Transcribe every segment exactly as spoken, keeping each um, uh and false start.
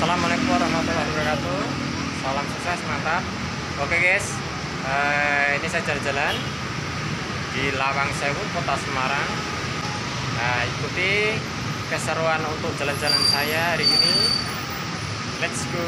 Assalamualaikum warahmatullahi wabarakatuh. Salam sukses, mantap. Oke guys, uh, ini saya jalan-jalan di Lawang Sewu, Kota Semarang. Nah, ikuti keseruan untuk jalan-jalan saya hari ini. Let's go.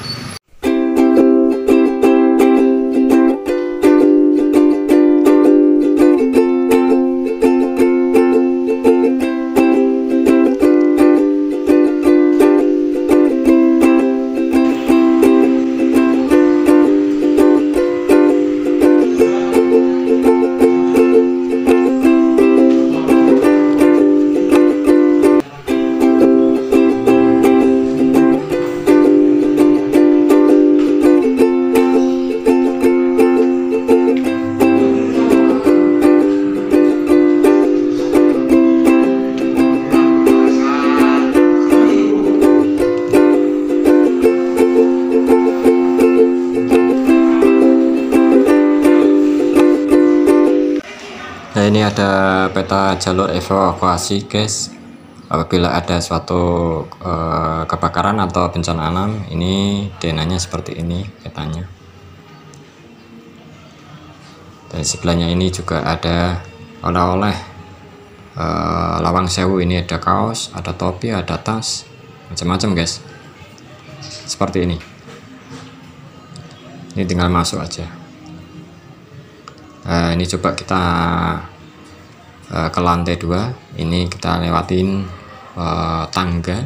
Nah, ini ada peta jalur evakuasi guys. Apabila ada suatu uh, kebakaran atau bencana alam, ini D N A-nya seperti ini petanya. Dan sebelahnya ini juga ada oleh-oleh uh, Lawang Sewu. Ini ada kaos, ada topi, ada tas, macam-macam guys. Seperti ini. Ini tinggal masuk aja. Nah, ini coba kita uh, ke lantai dua. Ini kita lewatin uh, tangga.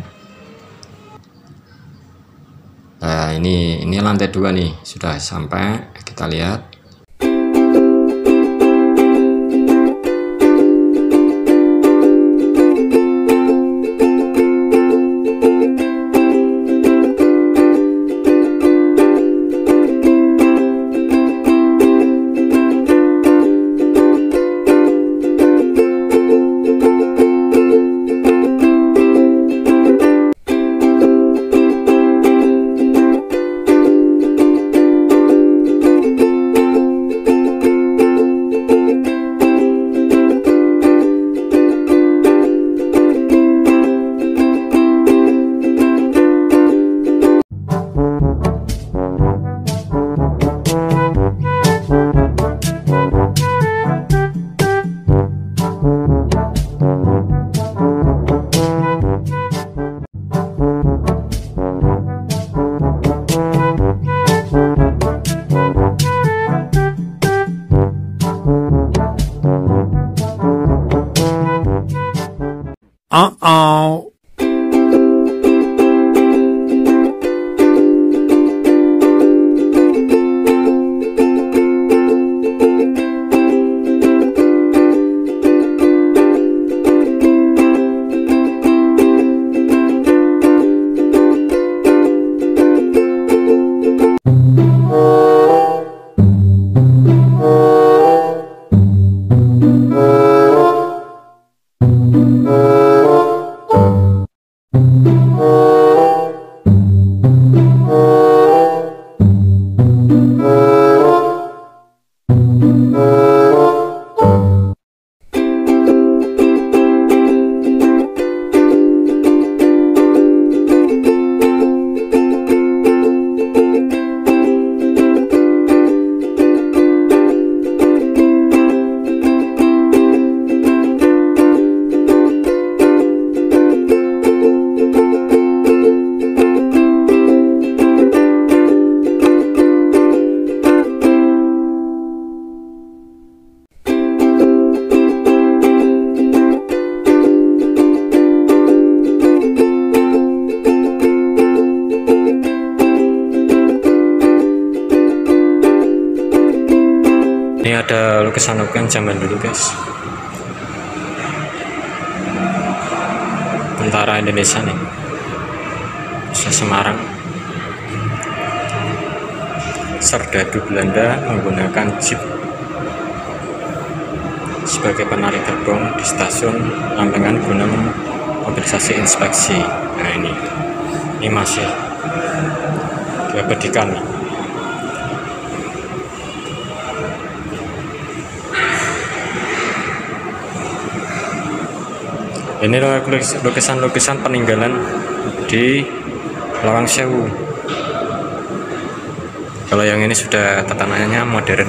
Nah, ini ini lantai dua nih, sudah sampai. Kita lihat. Uh-oh. Ini ada lukisan-lukisan zaman dulu guys. Tentara Indonesia nih, Kota Semarang. Serdadu Belanda menggunakan jeep sebagai penarik gerbong di stasiun Lampengan guna mobilisasi inspeksi. Nah, ini ini masih diabadikan nih. Ini lukisan-lukisan peninggalan di Lawang Sewu. Kalau yang ini sudah tatanannya modern.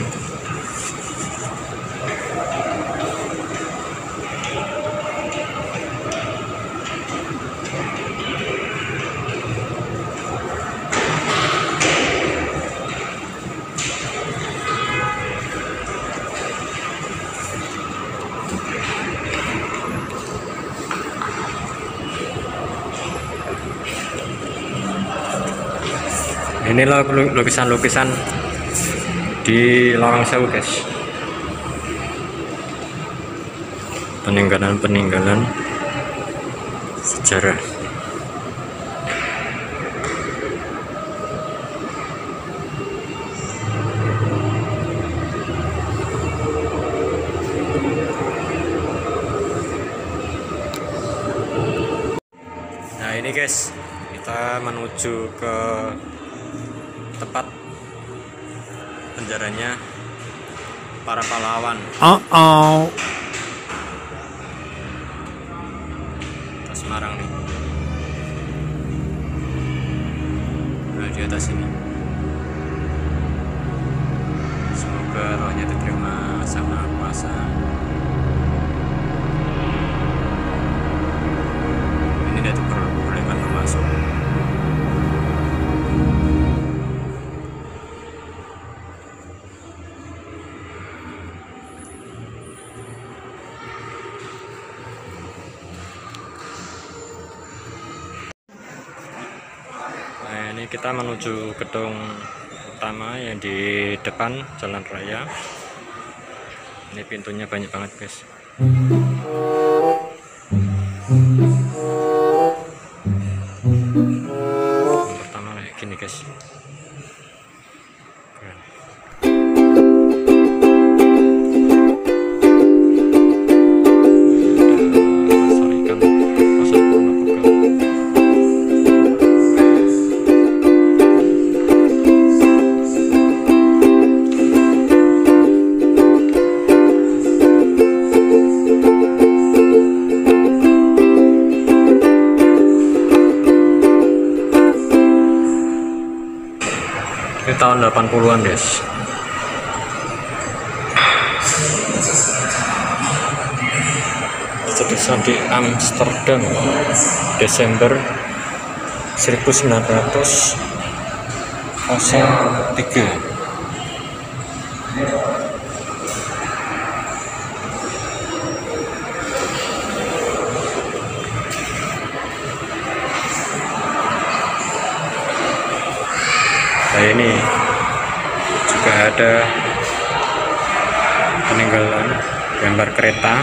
Inilah lukisan-lukisan di Lawang Sewu, guys. Peninggalan-peninggalan sejarah. Nah ini guys, kita menuju ke tempat penjaranya para pahlawan. Oh oh. Kota Semarang nih. Nah, di atas ini. Semoga rohnya diterima sama kuasa. Ini tidak diperbolehkan masuk. Ini kita menuju gedung utama yang di depan jalan raya. Ini pintunya banyak banget, guys. Yang pertama kayak gini, guys. Keren. Ini tahun delapan puluhan, guys. Terdesain di Amsterdam Desember seribu sembilan ratus tiga. Nah ini juga ada peninggalan gambar kereta.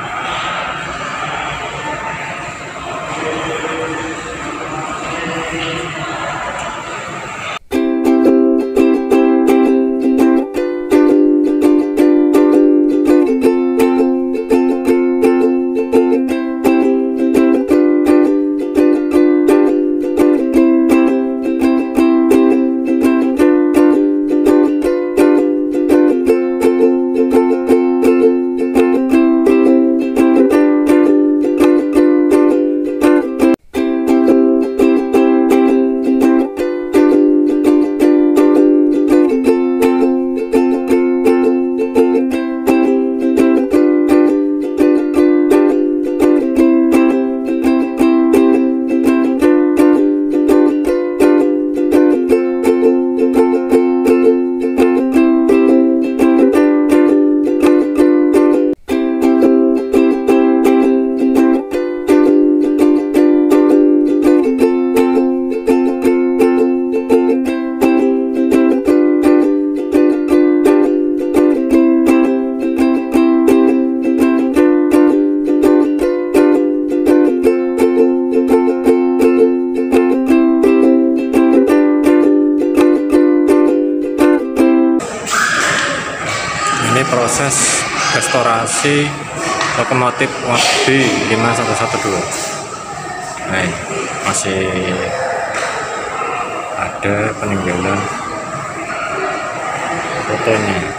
Ini proses restorasi lokomotif B lima satu satu dua. Nah, masih ada peninggalan fotonya.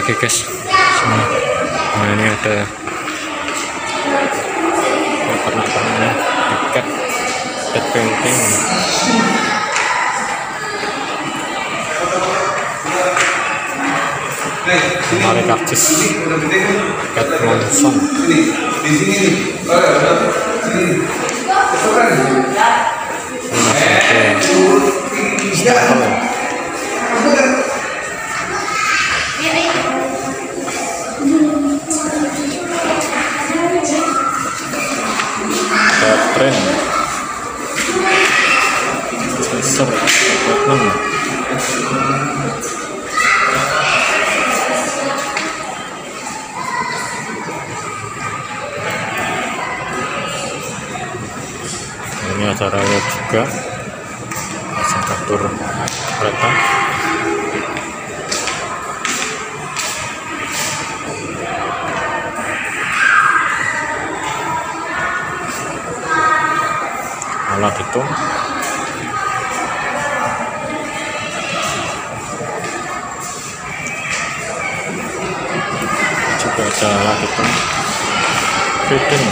lagi guys. Nah ini ada pernak-perniknya, tiket, tiket painting. Lemari karcis, tiket Monson. Tren Sensor Vietnam. Ini acara web juga, kartur kereta. Alat itu juga ada alat itu feeding.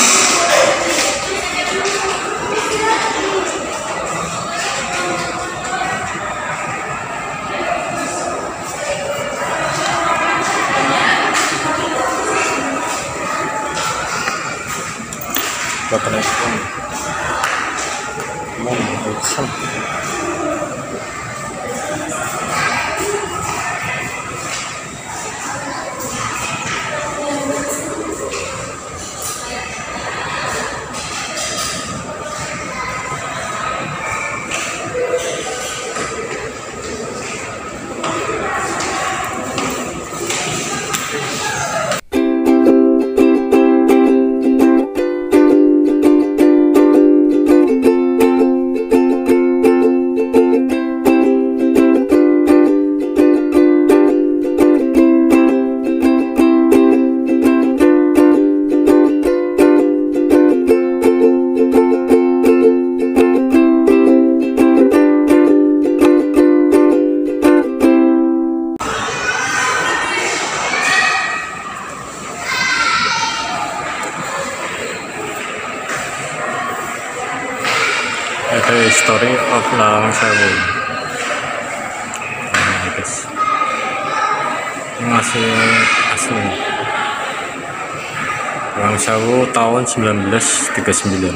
Button iPhone Mon Wilson. Ada History of Lawang Sewu. Nah, guys, ini masih asli. Lawang Sewu tahun seribu sembilan ratus tiga puluh sembilan.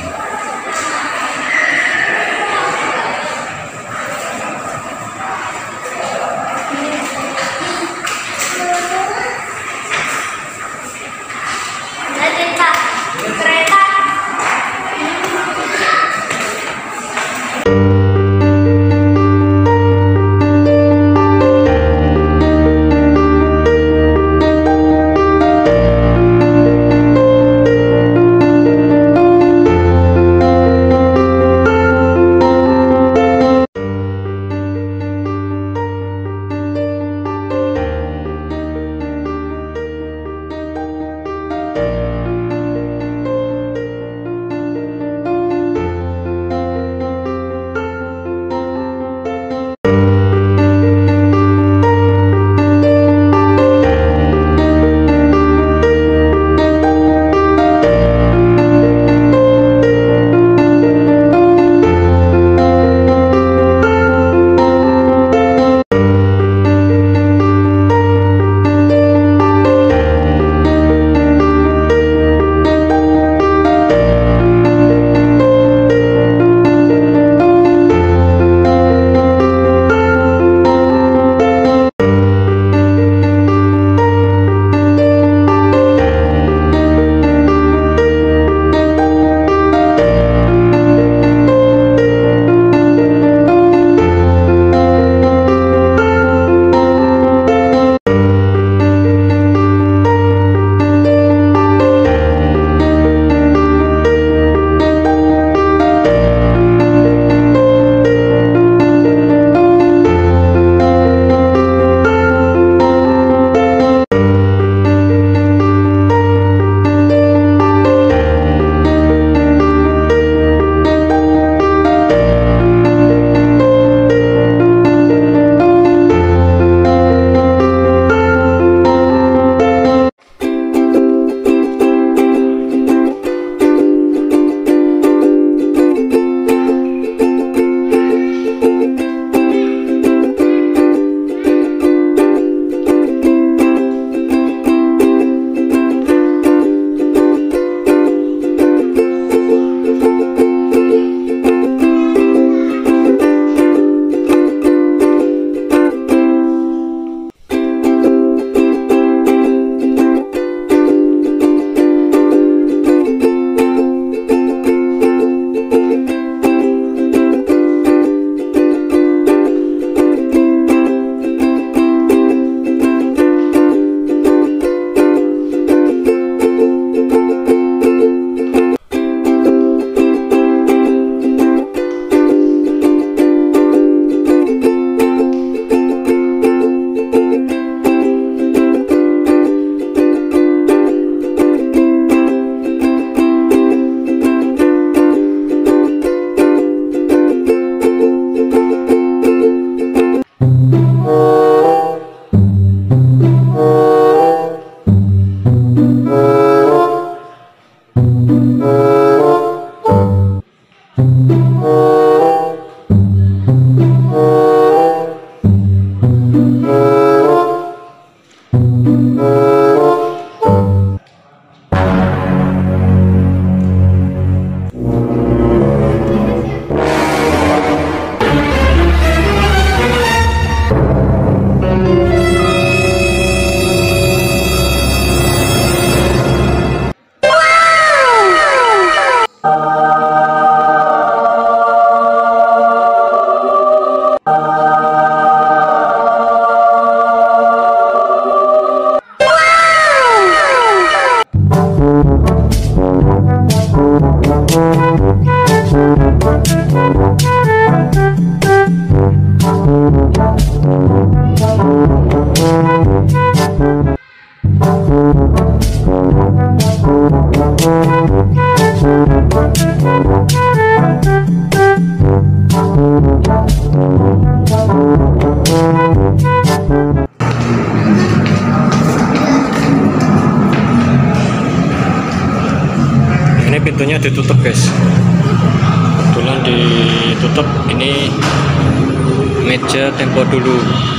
ditutup guys, kebetulan ditutup. Ini meja tempo dulu,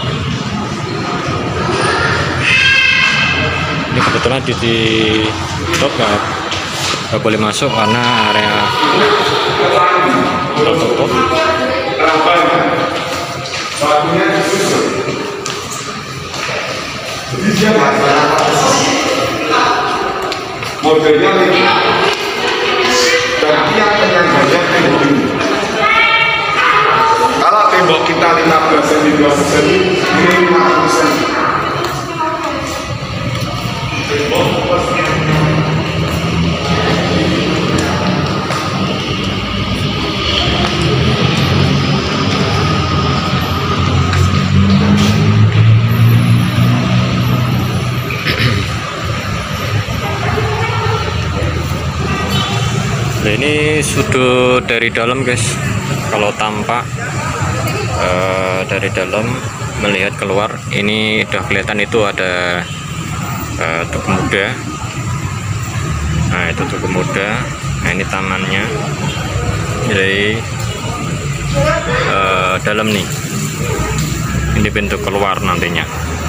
ini kebetulan ditutup, nggak nggak boleh masuk karena area tertutup. Modelnya ini berarti yang penyangganya tembok ini. Kalau tembok kita lima belas sentimeter dua puluh sentimeter, ini lima puluh sentimeter. Nah, ini sudut dari dalam guys. Kalau tampak uh, dari dalam melihat keluar, ini udah kelihatan itu ada uh, tugu muda. Nah, itu tugu muda. Nah, ini tamannya dari uh, dalam nih. Ini pintu keluar nantinya.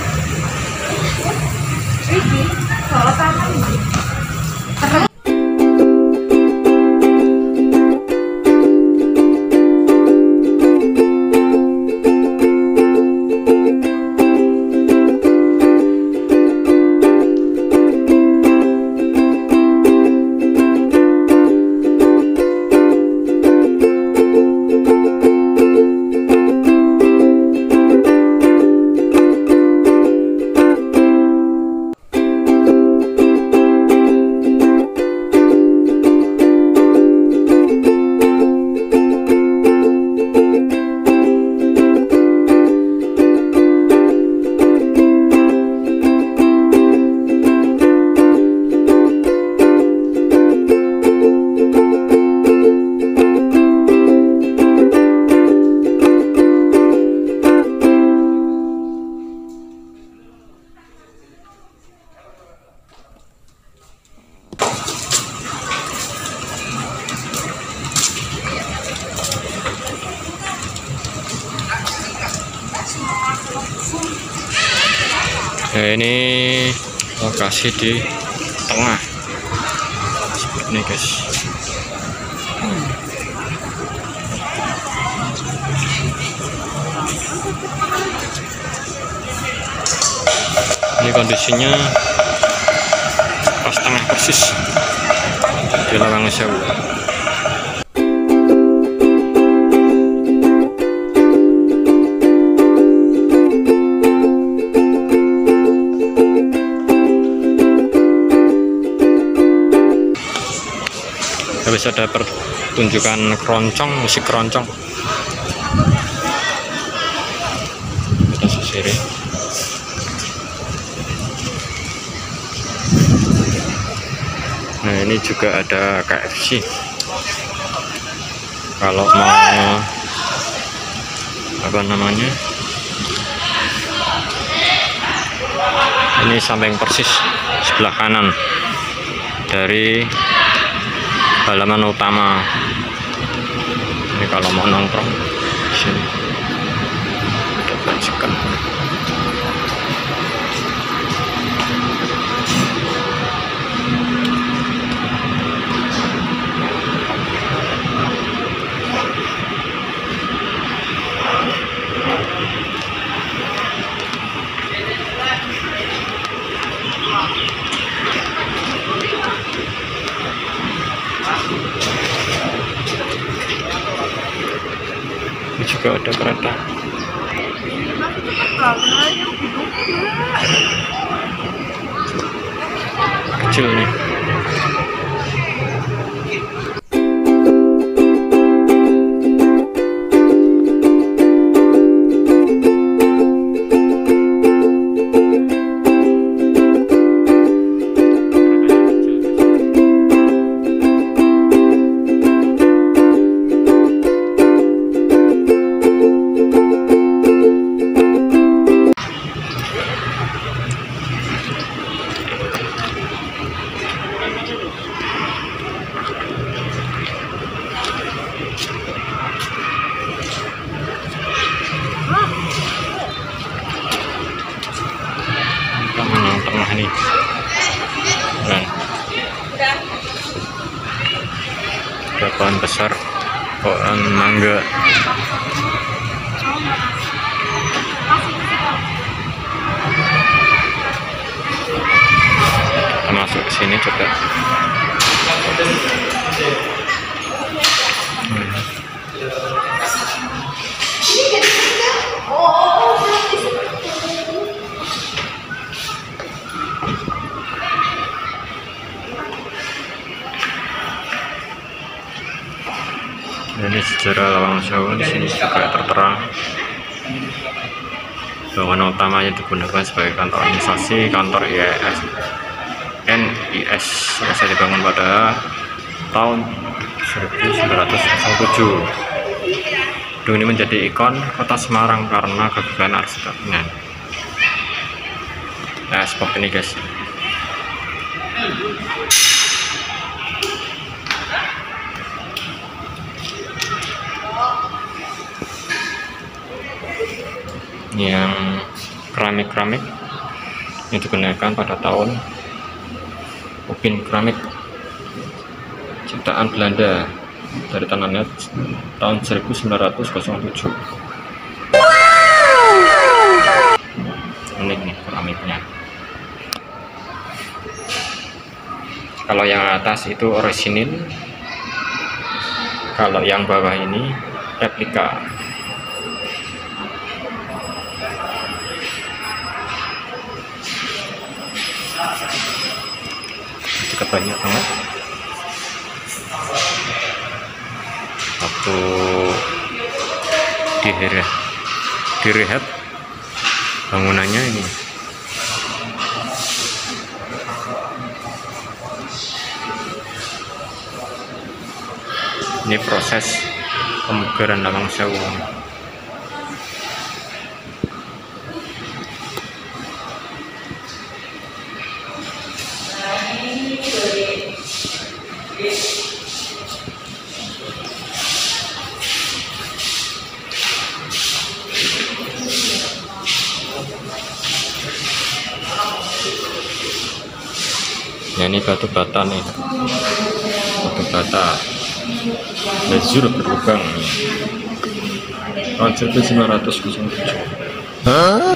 Nah, ini lokasi di tengah seperti ini guys. Ini kondisinya pas tengah persis di Lawang Sewu. Habis ada pertunjukan keroncong, musik keroncong. Kita sisiri. Nah, ini juga ada K F C. Kalau mau apa namanya? Ini samping persis sebelah kanan dari halaman utama. Ini kalau mau nongkrong di sini ada bajikan. Ini juga ada kereta. Kecil nih. pohon besar, pohon mangga. Kita masuk ke sini juga. Ini sejarah Lawang Sewu. Di sini juga tertera bangunan utamanya digunakan sebagai kantor administrasi kantor I S N I S, selesai dibangun pada tahun seribu sembilan ratus tujuh. Gedung ini menjadi ikon kota Semarang karena kegagalan arsitekturnya. Nah, seperti ini guys. Yang keramik-keramik yang digunakan pada tahun Upin keramik ciptaan Belanda dari tanahnya tahun seribu sembilan ratus tujuh. Unik nih keramiknya. Kalau yang atas itu orisinil, kalau yang bawah ini replika. Juga banyak banget. Waktu direhab, direhab bangunannya ini. Ini proses pemugaran Lawang Sewu. Ya, ini batu bata nih, batu bata lezur berlubang tahun seribu sembilan ratus tujuh. Hah?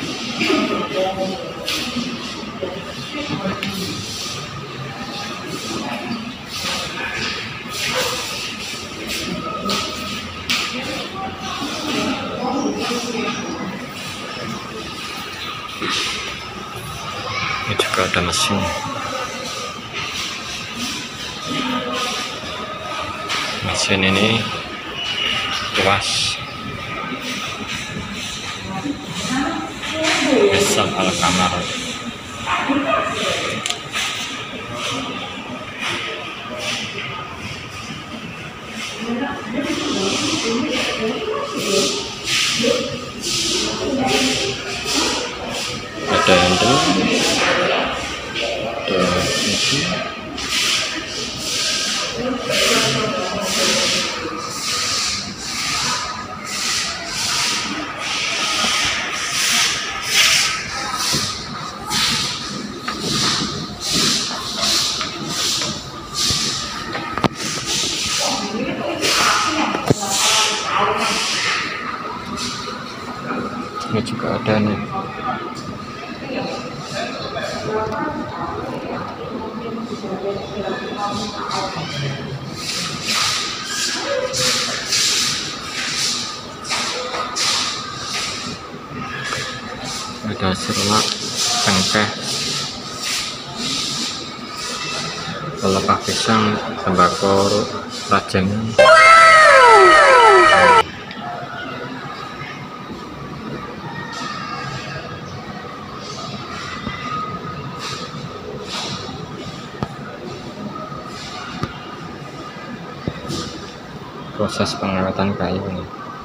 Ini juga ada mesin. Mesin ini luas. Besar ala kamar. Ada handle, ada mesin. Ini juga ada nih. Ada seruak, cengkeh, pelepah pisang, tembakau, rajang. Proses pengawatan kayu ini.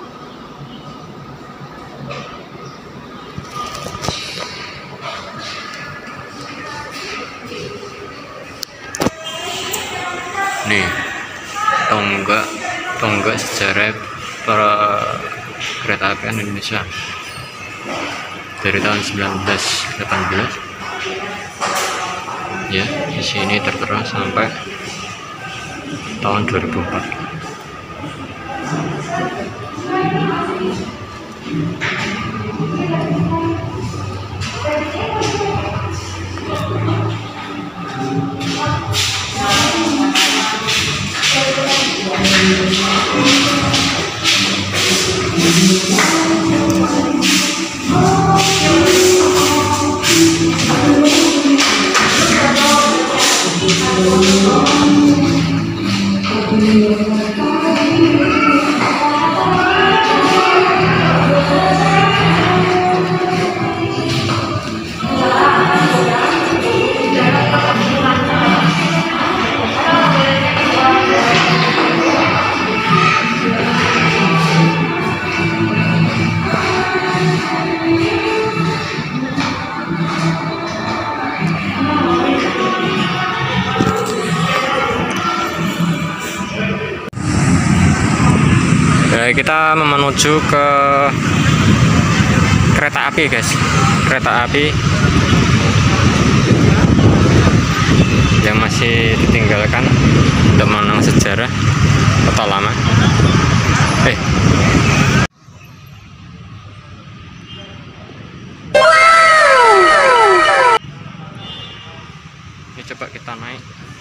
Nih, tonggak tonggak sejarah para kereta apian Indonesia dari tahun seribu sembilan ratus delapan belas. Ya, di sini tertera sampai tahun dua ribu empat. Nah, kita menuju ke kereta api, guys. Kereta api yang masih ditinggalkan untuk mengenang sejarah kota lama. Eh. Ini coba kita naik.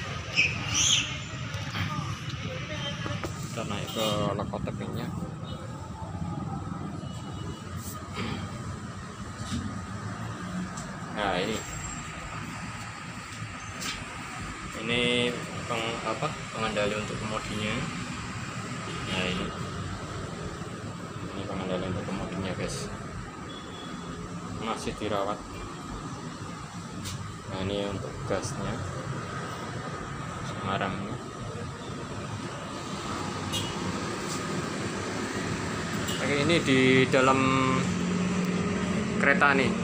Kita naik ke lokomotifnya. Nah, ini ini peng, apa pengendali untuk kemudinya. Nah, ini ini pengendali untuk kemudinya, guys, masih dirawat. Nah, ini untuk gasnya, Semarangnya. Oke, ini di dalam kereta nih.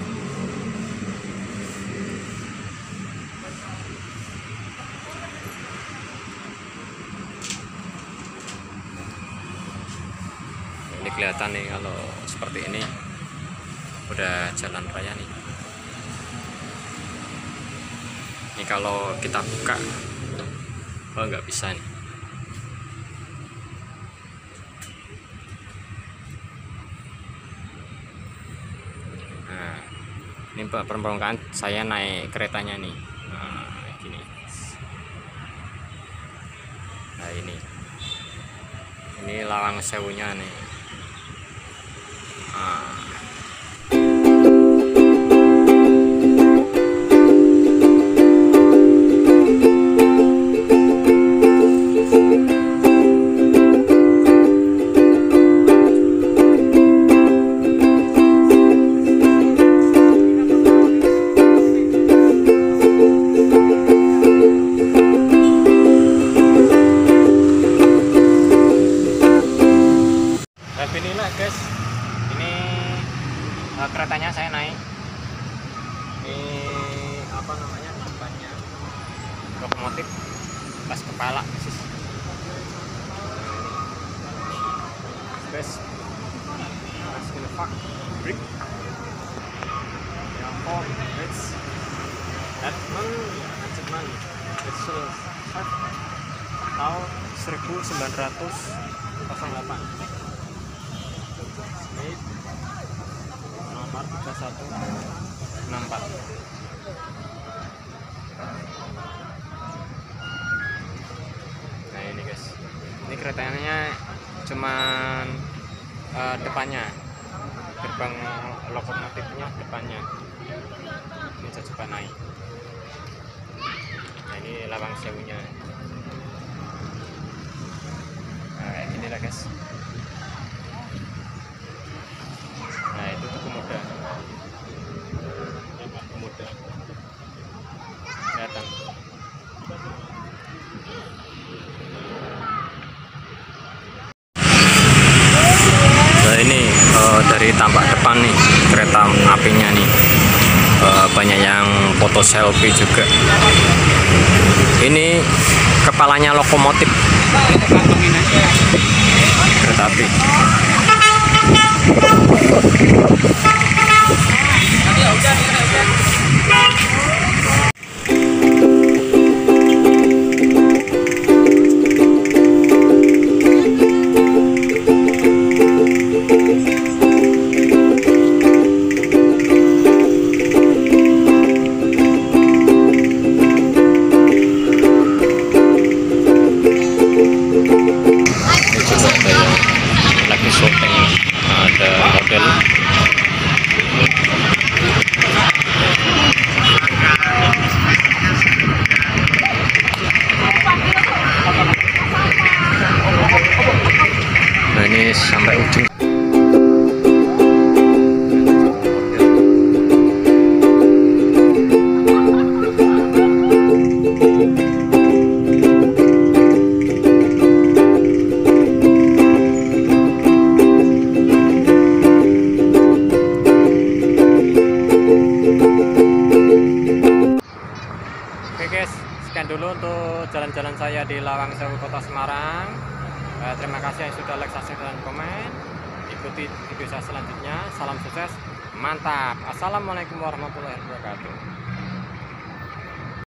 Ini kelihatan nih kalau seperti ini udah jalan raya nih. Ini kalau kita buka, oh nggak bisa nih. Ini permukaan saya naik keretanya nih. Nah, gini. Nah, ini ini Lawang Sewunya nih. Nah. Inilah, guys, ini uh, keretanya saya naik. Ini apa namanya, depannya lokomotif pas kepala, guys. Brick yang form it's Edmund Edmund it's tahun seribu sembilan ratus delapan. Nomor tiga satu enam empat. Nah, ini, guys, ini keretanya cuman uh, depannya, gerbang lokomotifnya depannya. Ini saya coba naik. Nah, ini Lawang Sewunya. Nah, inilah, guys. Nah, itu tuh pemuda. Pemuda. Kelihatan. Nah, ini uh, dari tampak depan nih kereta apinya nih. Uh, banyak yang foto selfie juga. Ini kepalanya lokomotif kereta api. model. Nah ini sampai ujung. Oke guys, sekian dulu untuk jalan-jalan saya di Lawang Sewu Kota Semarang. Eh, terima kasih yang sudah like, subscribe, dan komen. Ikuti video saya selanjutnya. Salam sukses, mantap. Assalamualaikum warahmatullahi wabarakatuh.